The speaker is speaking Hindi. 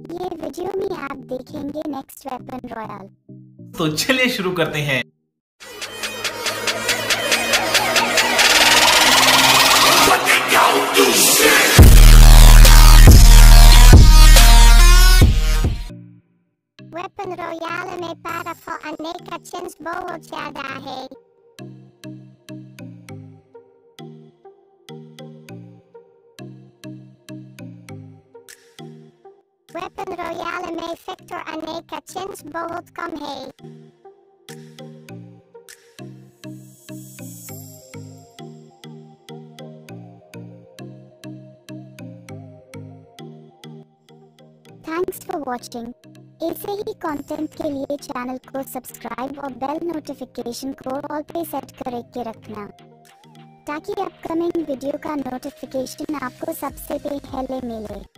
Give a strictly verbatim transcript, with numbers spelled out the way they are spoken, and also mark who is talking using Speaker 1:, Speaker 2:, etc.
Speaker 1: ये वीडियो में आप देखेंगे नेक्स्ट वेपन रॉयल।
Speaker 2: तो चलिए शुरू करते हैं।
Speaker 1: वेपन रॉयल में पावरफुल अनेक चिन्ह बहुत ज्यादा है। वेपन रॉयल में फैक्टर अनेक चिन्ह बहुत कम है। Thanks for watching. ऐसे ही कंटेंट के लिए चैनल को सब्सक्राइब और बेल नोटिफिकेशन को ऑल पे सेट करके रखना, ताकि अपकमिंग वीडियो का नोटिफिकेशन आपको सबसे पहले मिले।